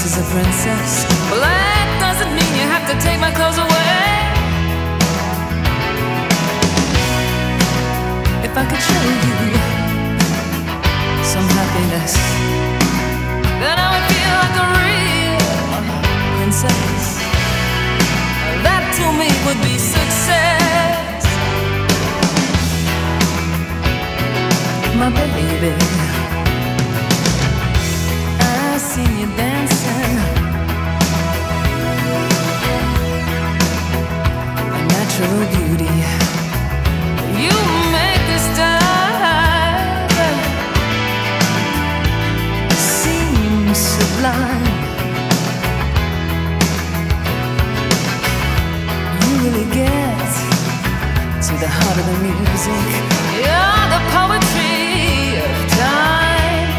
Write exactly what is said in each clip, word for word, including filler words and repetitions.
dress as a princess. Well, that doesn't mean you have to take my clothes away. If I could show you some happiness, then I would feel like a real princess. That to me would be success. My baby, I see you dancing, a natural beauty. You make this dive seem sublime. You really get to the heart of the music. You're the poetry of time.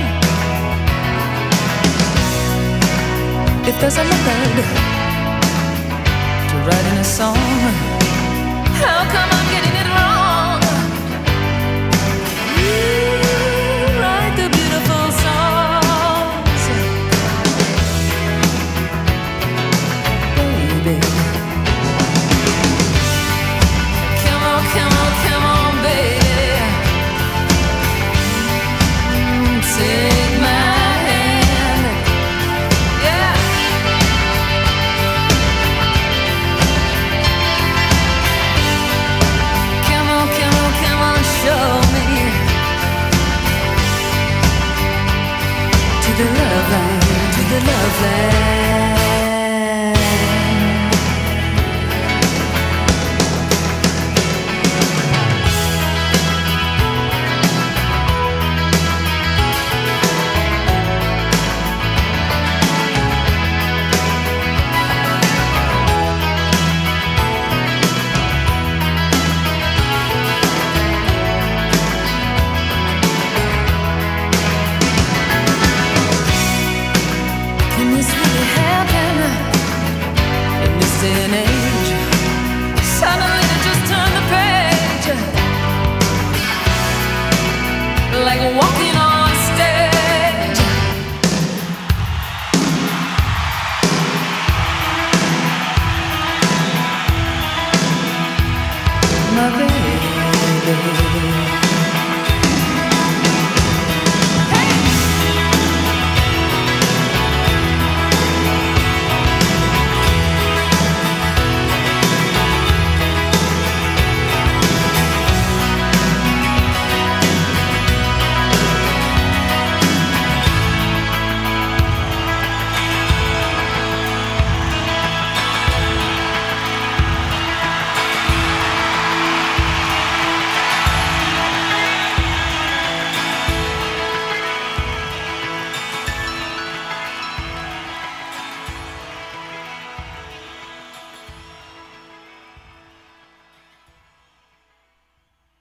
If there's a method to writing a song, how come I'm getting it wrong? You write the beautiful songs, baby. Come on, come on, come on, baby. Take my hand, yeah. Come on, come on, come on, show me to the love land, to the love land. Can this really happen in this day and age?